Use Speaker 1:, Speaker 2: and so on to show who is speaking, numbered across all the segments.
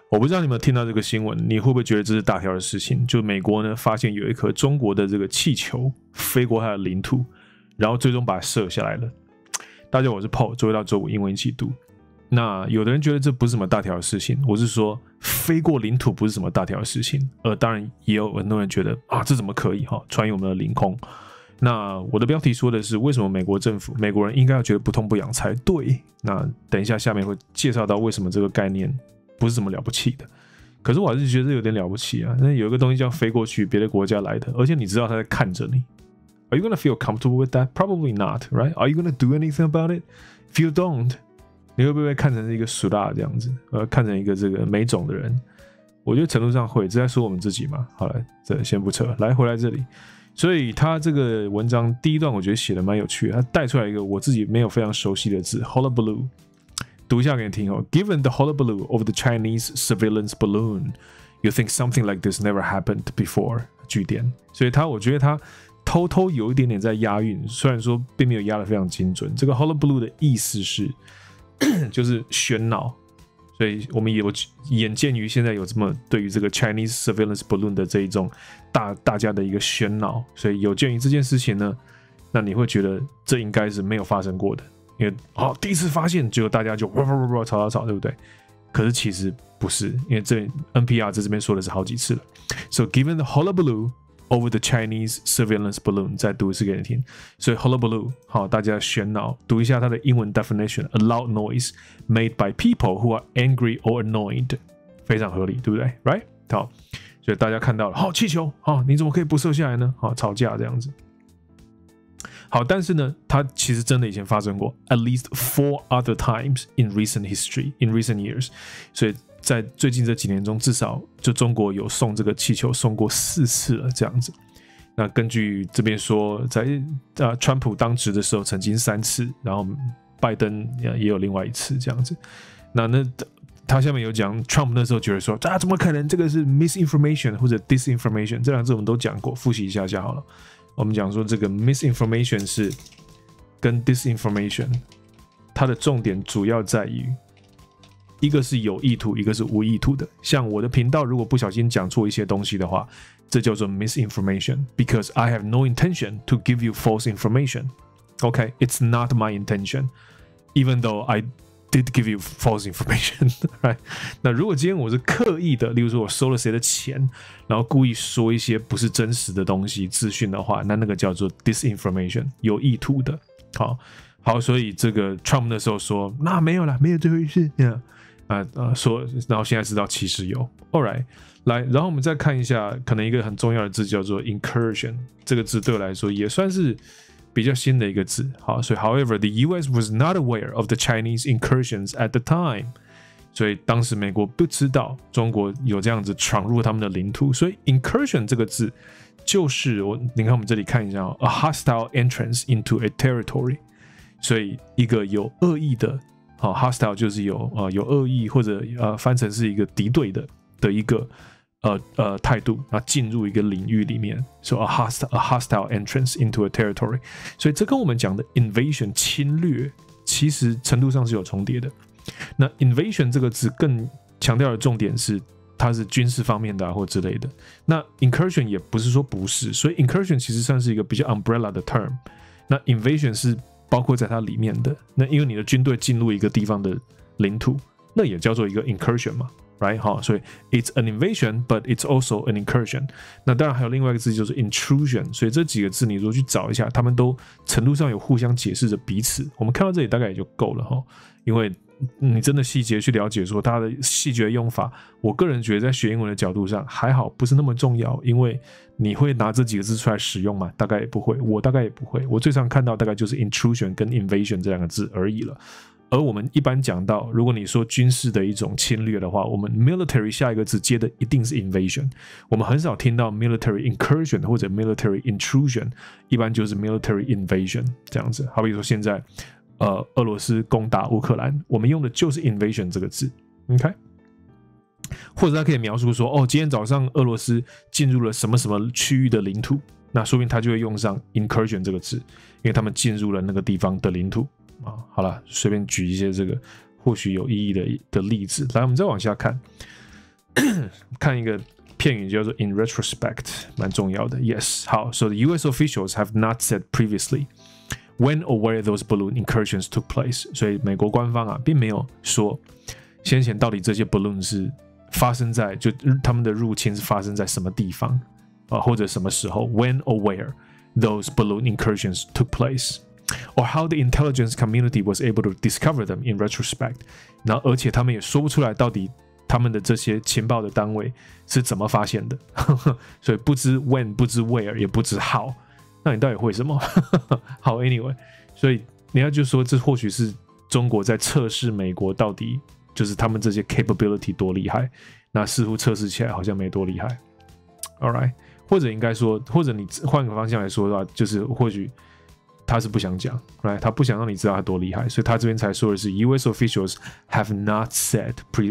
Speaker 1: 我不知道你有没有听到这个新闻，你会不会觉得这是大条的事情？就美国呢发现有一颗中国的这个气球飞过它的领土，然后最终把它射下来了。大家好，我是 Paul， 周一到周五英文一起读。那有的人觉得这不是什么大条的事情，我是说飞过领土不是什么大条的事情，当然也有很多人觉得啊，这怎么可以穿越我们的领空？那我的标题说的是为什么美国政府、美国人应该要觉得不痛不痒才对。那等一下下面会介绍到为什么这个概念不是什么了不起的，可是我还是觉得有点了不起啊。那有一个东西叫飞过去，别的国家来的，而且你知道他在看着你。Are you gonna feel comfortable with that? Probably not, right? Are you gonna do anything about it? If you don't, 你会不会看成是一个俗辣这样子，看成一个这个没种的人？我觉得程度上会，这在说我们自己嘛。好了，这先不扯，来回来这里。所以他这个文章第一段我觉得写的蛮有趣的，他带出来一个我自己没有非常熟悉的字 ，hullabaloo。读一下给你听哦。Given the hullabaloo of the Chinese surveillance balloon, you think something like this never happened before? 句点。所以我觉得他偷偷有一点点在押韵，虽然说并没有押得非常精准。这个 hullabaloo 的意思是就是喧闹，所以我们也有眼见于现在有这么对于这个 Chinese surveillance balloon 的这一种大家的一个喧闹，所以有鉴于这件事情呢，那你会觉得这应该是没有发生过的，因为第一次发现，结果大家就吵，对不对？可是其实不是，因为这 NPR 在这边说的是好几次了。So given the hullabaloo over the Chinese surveillance balloon， 再读一次给你听。所以 hullabaloo 大家喧闹，读一下它的英文 definition：a loud noise made by people who are angry or annoyed， 非常合理，对不对 ？Right？ 好，所以大家看到了，气球，你怎么可以不射下来呢？吵架这样子。好，但是呢，它其实真的以前发生过 ，at least 4 other times in recent years。所以在最近这几年中，至少就中国有送这个气球送过4次了，这样子。那根据这边说，在川普当职的时候曾经3次，然后拜登也有另外1次这样子。那他下面有讲 ，Trump 那时候觉得说怎么可能？这个是 misinformation 或者 disinformation， 这2字我们都讲过，复习一下好了。我们讲说这个 misinformation 是跟 disinformation， 它的重点主要在于一个是有意图，一个是无意图的。像我的频道如果不小心讲错一些东西的话，这叫做 misinformation because I have no intention to give you false information. Okay, it's not my intention, even though I did give you false information, right? 那如果今天我是刻意的，例如说我收了谁的钱，然后故意说一些不是真实的东西、资讯的话，那个叫做 disinformation， 有意图的。好，所以这个 Trump 那时候说，那没有啦，没有这回事。说，然后现在知道其实有。All right， 来，然后我们再看一下，可能一个很重要的字叫做 incursion， 这个字对我来说也算是比较新的一个字。好，所以 however the US was not aware of the Chinese incursions at the time， 所以当时美国不知道中国有这样子闯入他们的领土，所以 incursion 这个字就是你看我们这里看一下，a hostile entrance into a territory， 所以一个有恶意的，hostile 就是有恶意或者翻成是一个敌对的一个态度，进入一个领域里面 ，so a hostile entrance into a territory， 所以这跟我们讲的 invasion 侵略其实程度上是有重叠的。那 invasion 这个字更强调的重点是它是军事方面的或之类的。那 incursion 也不是说不是，所以 incursion 其实算是一个比较 umbrella 的 term。那 invasion 是包括在它里面的。那因为你的军队进入一个地方的领土，那也叫做一个 incursion 嘛。Right， 所以 it's an invasion, but it's also an incursion。那当然还有另外一个字就是 intrusion， 所以这几个字你如果去找一下，他们都程度上有互相解释着彼此。我们看到这里大概也就够了因为你真的细节去了解说它的细节用法，我个人觉得在学英文的角度上还好，不是那么重要，因为你会拿这几个字出来使用吗？大概也不会，我大概也不会。我最常看到大概就是 intrusion 跟 invasion 这2个字而已了。而我们一般讲到，如果你说军事的一种侵略的话，我们 military 下一个字接的一定是 invasion， 我们很少听到 military incursion 或者 military intrusion， 一般就是 military invasion 这样子。好比说现在俄罗斯攻打乌克兰，我们用的就是 invasion 这个字 ，OK？ 或者他可以描述说，今天早上俄罗斯进入了什么什么区域的领土，那说不定他就会用上 incursion 这个字，因为他们进入了那个地方的领土。好了，随便举一些这个或许有意义的例子。来，我们再往下看。 看一个片语叫做 in retrospect， 蛮重要的。Yes， 好 ，so the U.S. officials have not said previously when or where those balloon incursions took place。所以美国官方啊，并没有说先前到底这些 balloon 是发生在就他们的入侵是发生在什么地方啊，或者什么时候 when or where those balloon incursions took place。Or how the intelligence community was able to discover them in retrospect， 然后而且他们也说不出来到底他们的这些情报的单位是怎么发现的，所以不知 when， 不知 where， 也不知 how， 那你到底会什么？好 ，anyway， 所以你要就说这或许是中国在测试美国到底就是他们这些 capability 多厉害，那似乎测试起来好像没多厉害。All right， 或者应该说，或者你换个方向来说的话，就是或许。他是不想讲 ，right？ 他不想让你知道他多厉害，所以他这边才说的是 U.S. officials have not said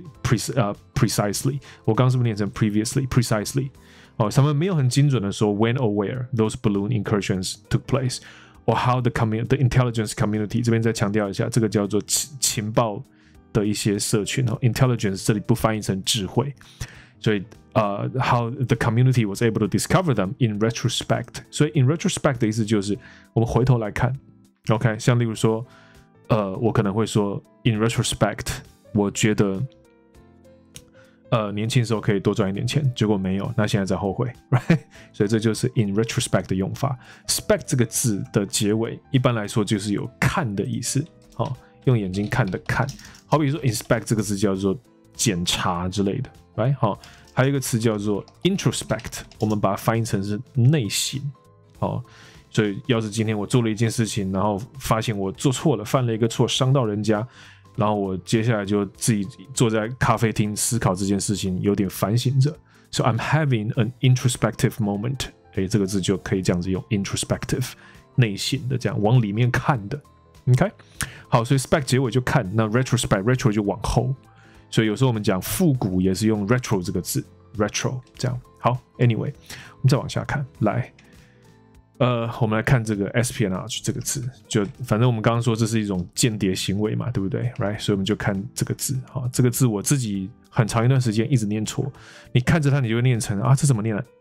Speaker 1: precisely。我刚刚是不是念成 precisely？ 哦，他们没有很精准的说 when or where those balloon incursions took place，or how the intelligence community。这边再强调一下，这个叫做情报的一些社群哦 ，intelligence 这里不翻译成智慧，所以。how the community was able to discover them in retrospect。 所以 in retrospect 的意思就是我们回头来看 OK， 像例如说我可能会说 in retrospect 我觉得年轻时候可以多赚一点钱，结果没有，那现在在后悔 right？ 所以这就是 in retrospect 的用法。 spect 这个字的结尾一般来说就是有看的意思，用眼睛看的看，好比说 inspect 这个字叫做检查之类的 right？ 好，还有一个词叫做 introspect， 我们把它翻译成是内省。所以要是今天我做了一件事情，然后发现我做错了，犯了一个错，伤到人家，然后我接下来就自己坐在咖啡厅思考这件事情，有点反省着。So I'm having an introspective moment。这个字就可以这样子用 introspective， 内省的，这样往里面看的。OK， 好，所以 spect 结尾就看，那 retro 就往后。所以有时候我们讲复古也是用 retro 这个字 ，retro 这样。好 ，anyway， 我们再往下看，来，我们来看这个 espionage 这个字，就反正我们刚刚说这是一种间谍行为嘛，对不对 ？Right， 所以我们就看这个字。好，这个字我自己很长一段时间一直念错，你看着它你就会念成啊，这怎么念啊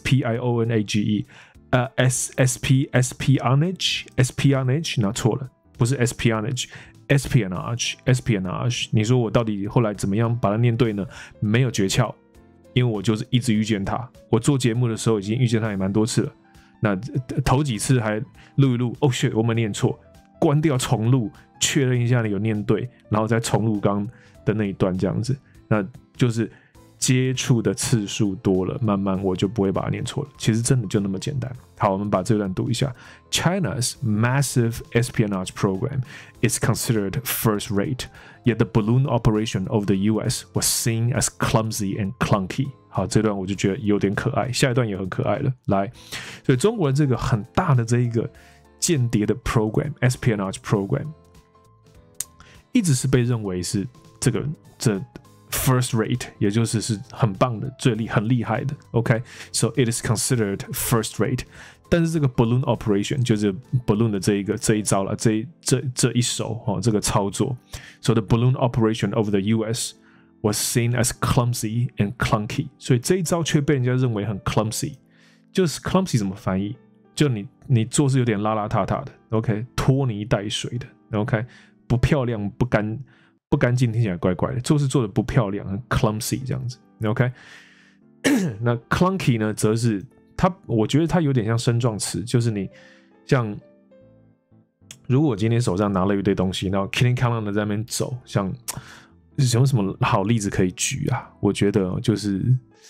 Speaker 1: ？espionage，espionage，那错了，不是 espionage。espionage， 你说我到底后来怎么样把它念对呢？没有诀窍，因为我就是一直遇见它。我做节目的时候已经遇见它也蛮多次了。那头几次还录一录，哦 shit， 我们念错，关掉重录，确认一下你有念对，然后再重录刚的那一段这样子。那就是接触的次数多了，慢慢我就不会把它念错了。其实真的就那么简单。好，我们把这段读一下。China's massive espionage program is considered first-rate, yet the balloon operation of the U.S. was seen as clumsy and clunky. 好，这段我就觉得有点可爱，下一段也很可爱了。来，所以中国的这个很大的这一个间谍的 program，espionage program， 一直是被认为是这 first rate， 也就是是很棒的，很厉害的。OK，so it is considered first rate。但是这个 balloon operation 就是 balloon 的这一招了，这一手这个操作。So the balloon operation of the U.S. was seen as clumsy and clunky。所以这一招却被人家认为很 clumsy。就是 clumsy 怎么翻译？就你做事有点邋邋遢遢的 ，OK， 拖泥带水的 ，OK， 不漂亮不干净，听起来怪怪的，做事做的不漂亮，很 clumsy 这样子 ，OK。那 clunky 呢，则是我觉得它有点像身状词，就是你像，如果我今天手上拿了一堆东西，然后 killing calling 的在那边走，像有什么好例子可以举啊？我觉得就是。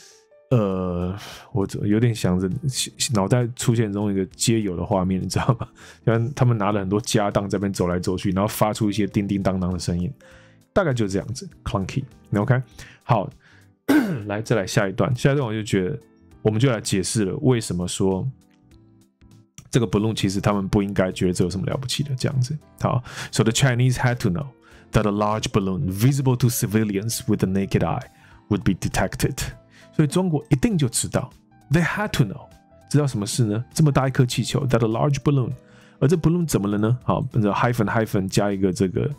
Speaker 1: 我有点想着，脑袋出现中一个街友的画面，你知道吗？像他们拿了很多家当在那边走来走去，然后发出一些叮叮当当的声音，大概就是这样子 ，clunky。OK， 好，再来下一段，我就觉得，我们就来解释了为什么说这个 balloon 其实他们不应该觉得这有什么了不起的这样子。好 ，So the Chinese had to know that a large balloon visible to civilians with the naked eye would be detected。所以中国一定就知道 ，they had to know， 知道什么事呢？这么大一颗气球 ，that a large balloon， 而这 balloon 怎么了呢？好，hyphen 加一个这个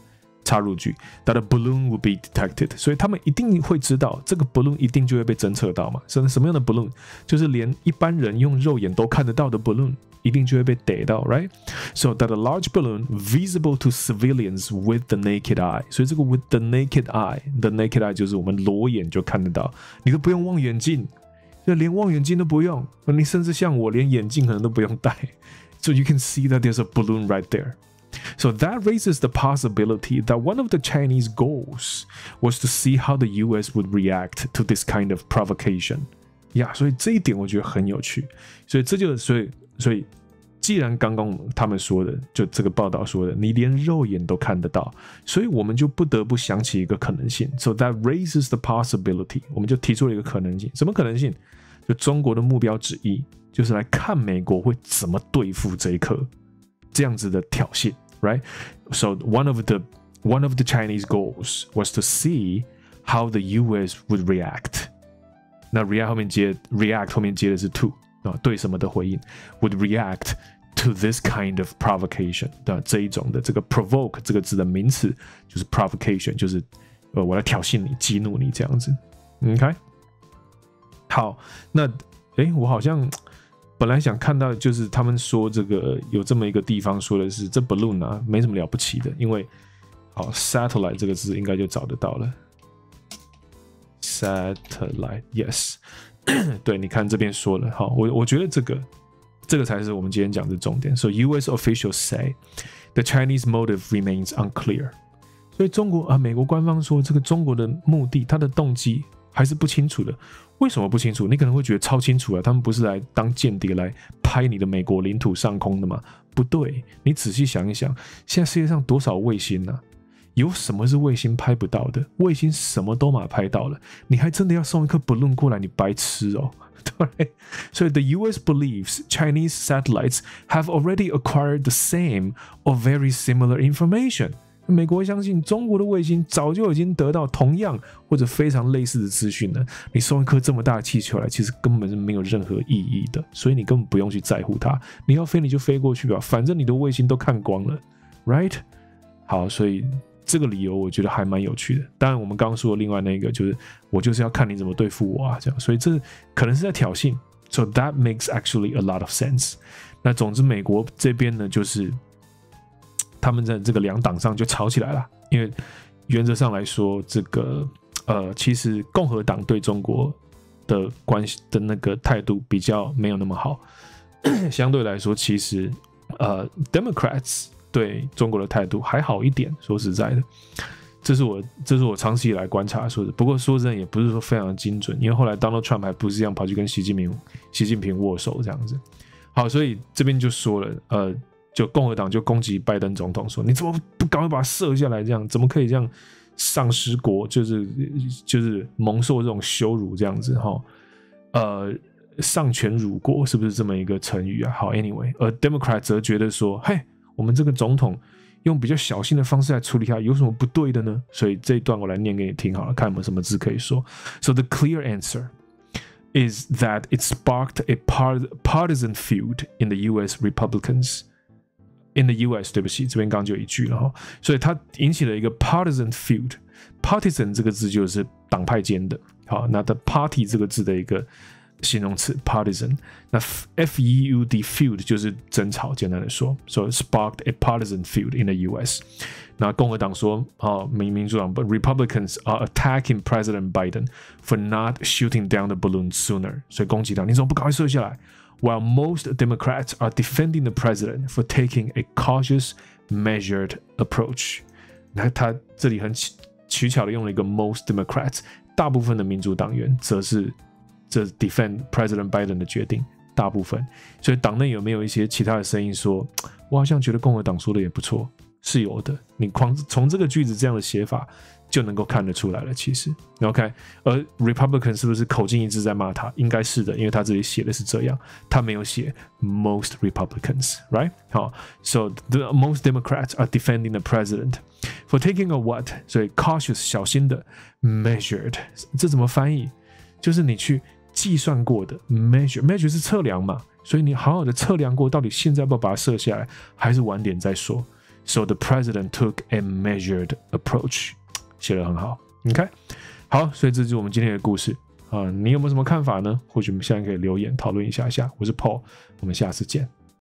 Speaker 1: 插入句 that a balloon would be detected， 所以他们一定会知道这个 balloon 一定就会被侦测到嘛。什么样的 balloon？ 就是连一般人用肉眼都看得到的 balloon， 一定就会被逮到 ，right？ So that a large balloon visible to civilians with the naked eye， 所以这个 with the naked eye，the naked eye 就是我们裸眼就看得到，你都不用望远镜，就连望远镜都不用，你甚至像我连眼镜可能都不用戴。So you can see that there's a balloon right there。So that raises the possibility that one of the Chinese goals was to see how the US would react to this kind of provocation. 所以这一点我觉得很有趣。所以既然刚刚他们说的，就这个报道说的，你连肉眼都看得到，所以我们就不得不想起一个可能性。So that raises the possibility， 我们就提出了一个可能性。什么可能性？就中国的目标之一，就是来看美国会怎么对付这一颗这样子的挑衅。Right? So one of the Chinese goals was to see how the US would react. 那 react 后面接的是 to 对什么的回应 would react to this kind of provocation 这一种的这个 provoke 这个字的名词就是 provocation 就是我来挑衅你激怒你这样子 OK 好那我好像本来想看到就是他们说这个有这么一个地方说的是这 balloon 啊没什么了不起的因为好 satellite 这个字应该就找得到了 satellite yes 对你看这边说了好我觉得这个才是我们今天讲的重点 So US officials say the Chinese motive remains unclear 所以美国官方说这个中国的目的它的动机还是不清楚的为什么不清楚你可能会觉得超清楚他们不是来当间谍来拍你的美国领土上空的吗不对你仔细想一想现在世界上多少卫星啊有什么是卫星拍不到的卫星什么都嘛拍到了你还真的要送一颗 balloon 过来你白痴哦对所以 the US believes Chinese satellites have already acquired the same or very similar information美国相信中国的卫星早就已经得到同样或者非常类似的资讯了你送一颗这么大的气球来其实根本是没有任何意义的所以你根本不用去在乎它你要飞你就飞过去吧反正你的卫星都看光了 right 好所以这个理由我觉得还蛮有趣的当然我们刚刚说的另外那个就是我就是要看你怎么对付我啊这样所以这可能是在挑衅 So that makes actually a lot of sense 那总之美国这边呢就是他们在这个两党上就吵起来了因为原则上来说这个其实共和党对中国的关系的那个态度比较没有那么好相对来说其实Democrats 对中国的态度还好一点说实在的这是我长期以来观察说的不过说真的也不是说非常精准因为后来 Donald Trump 还不是这样跑去跟习近平握手这样子好所以这边就说了就共和党就攻击拜登总统说你怎么不赶快把它射下来这样怎么可以这样丧失国就是蒙受这种羞辱这样子丧权辱国是不是这么一个成语啊好 anyway 而 Democrat 则觉得说嘿我们这个总统用比较小心的方式来处理它有什么不对的呢所以这一段我来念给你听好了看有没有什么字可以说 So the clear answer is that it sparked a partisan feud in the US Republicans In the US 对不起这边刚刚就有一句了所以它引起了一个 partisan feud partisan 这个字就是党派间的好那的 party 这个字的一个形容词 partisan 那 feud feud 就是争吵简单的说 So it sparked a partisan feud in the US 那共和党说民主党 But Republicans are attacking President Biden for not shooting down the balloon sooner 所以攻击他你怎么不赶快射下来While most Democrats are defending the president for taking a cautious, measured approach. 那他这里很取巧的用了一个 most Democrats， 大部分的民主党员则是defend President Biden 的决定，大部分。所以党内有没有一些其他的声音说，我好像觉得共和党说的也不错，是有的。你从这个句子这样的写法。就能够看得出来了其实 OK 而 Republican 是不是口径一致在骂他应该是的因为他这里写的是这样他没有写 most Republicans right 好 So the most Democrats are defending the president for taking a what 所以 cautious 小心的 measured 这怎么翻译就是你去计算过的 measure 是测量嘛所以你好好的测量过到底现在要不要把它射下来还是晚点再说 So the president took a measured approach， 写得很好。OK， 好，所以这就是我们今天的故事啊。你有没有什么看法呢？或许我们现在可以留言讨论一下。我是 Paul， 我们下次见。